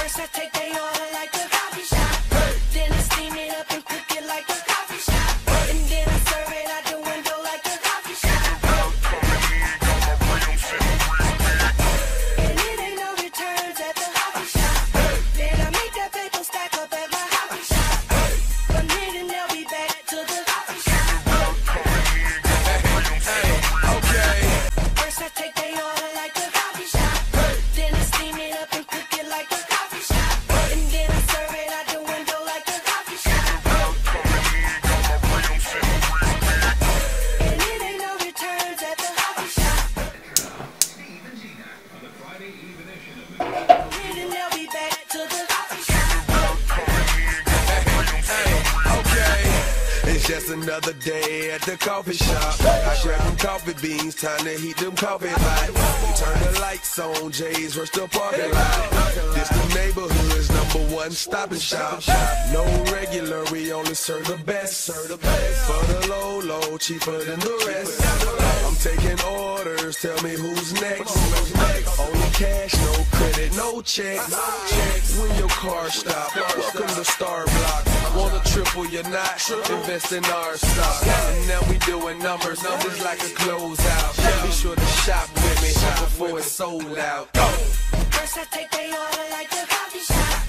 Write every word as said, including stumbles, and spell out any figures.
First I take they order like a coffee shop. Then I steam it up and cook it like a coffee shop. And then I serve it out the window like a coffee shop. And it ain't no returns at the coffee shop. Then I make that paper stack up at my coffee shop. One minute and they'll be back to the coffee shop. Okay. First I take they order like a coffee shop. Then I steam it up and cook it like a coffee shop. And then I serve it out the window like a coffee shop. And it ain't no returns at the coffee shop. And they'll be back to the coffee shop. Okay. It's just another day at the coffee shop. I grab them coffee beans, time to heat them coffee hot. Turn the lights on, Jay's rush the parking lot. This the neighborhood's number one stop and shop. No regular, we only serve the best. For the low, low, cheaper than the rest. I'm taking orders, tell me who's next. Only cash, no credit, no checks. When your car stop, welcome to Star Block. Wanna triple your knot, invest in our stock. And now we doing numbers, numbers like a closeout. Be sure to shop with me before it's sold out. First I take they order like a coffee shop.